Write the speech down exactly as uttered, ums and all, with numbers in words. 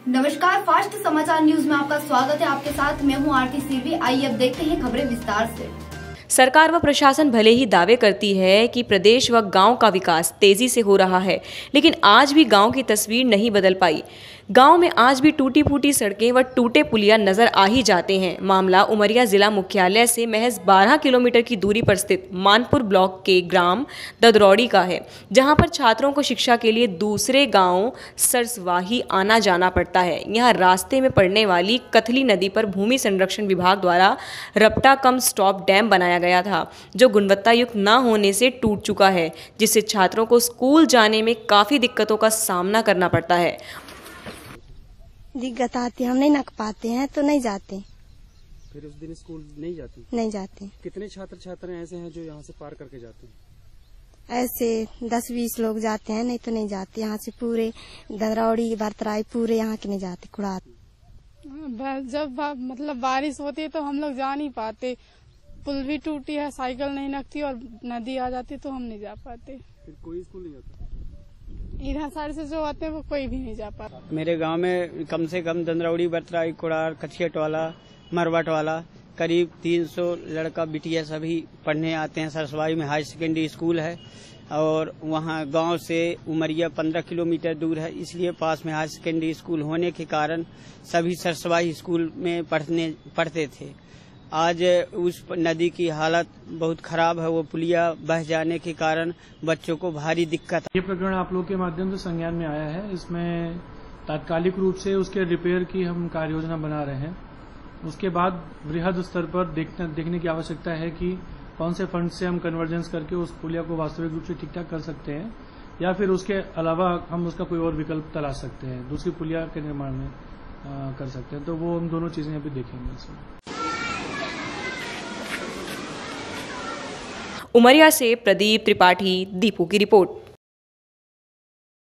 नमस्कार, फास्ट समाचार न्यूज में आपका स्वागत है। आपके साथ मैं हूं आरती सीवी। आइए अब देखते हैं खबरें विस्तार से। सरकार व प्रशासन भले ही दावे करती है कि प्रदेश व गांव का विकास तेजी से हो रहा है, लेकिन आज भी गांव की तस्वीर नहीं बदल पाई। गांव में आज भी टूटी फूटी सड़कें व टूटे पुलिया नजर आ ही जाते हैं। मामला उमरिया जिला मुख्यालय से महज बारह किलोमीटर की दूरी पर स्थित मानपुर ब्लॉक के ग्राम ददरौड़ी का है, जहां पर छात्रों को शिक्षा के लिए दूसरे गांव सरसवाही आना जाना पड़ता है। यहां रास्ते में पड़ने वाली कथली नदी पर भूमि संरक्षण विभाग द्वारा रपटा कम स्टॉप डैम बनाया गया था, जो गुणवत्ता युक्त न होने से टूट चुका है, जिससे छात्रों को स्कूल जाने में काफी दिक्कतों का सामना करना पड़ता है। दिक्कत आती है, हम नहीं नक पाते हैं तो नहीं जाते। फिर उस दिन स्कूल नहीं जाती? नहीं जाते। कितने छात्र छात्राएं ऐसे हैं जो यहाँ से पार करके जाते हैं? ऐसे दस बीस लोग जाते हैं, नहीं तो नहीं जाते। यहाँ से पूरे ददरौड़ी बरतराई पूरे यहाँ के नहीं जाते। खुड़ात जब बा, मतलब बारिश होती है तो हम लोग जा नहीं पाते। पुल भी टूटी है, साइकिल नहीं लगती और नदी आ जाती तो हम नहीं जा पाते। फिर कोई स्कूल नहीं जाता? इधर साइड से जो आते हैं वो कोई भी नहीं जा पाता। मेरे गांव में कम से कम दंदरौड़ी बरतराई कुड़ार कछियटवाला मरवटवाला करीब तीन सौ लड़का बिटिया सभी पढ़ने आते हैं। सरसवाई में हाई सेकेंडरी स्कूल है और वहां गांव से उमरिया पंद्रह किलोमीटर दूर है, इसलिए पास में हाई सेकेंडरी स्कूल होने के कारण सभी सरसवाई स्कूल में पढ़ने पढ़ते थे। आज उस नदी की हालत बहुत खराब है, वो पुलिया बह जाने के कारण बच्चों को भारी दिक्कत। ये प्रकरण आप लोग के माध्यम से संज्ञान में आया है। इसमें तात्कालिक रूप से उसके रिपेयर की हम कार्य योजना बना रहे हैं। उसके बाद वृहद स्तर पर देखने देखने की आवश्यकता है कि कौन से फंड से हम कन्वर्जेंस करके उस पुलिया को वास्तविक रूप से ठीक ठाक कर सकते हैं, या फिर उसके अलावा हम उसका कोई और विकल्प तलाश सकते हैं, दूसरी पुलिया के निर्माण में आ, कर सकते हैं। तो वो हम दोनों चीजें अभी देखेंगे इसमें। उमरिया से प्रदीप त्रिपाठी, दीपू की रिपोर्ट।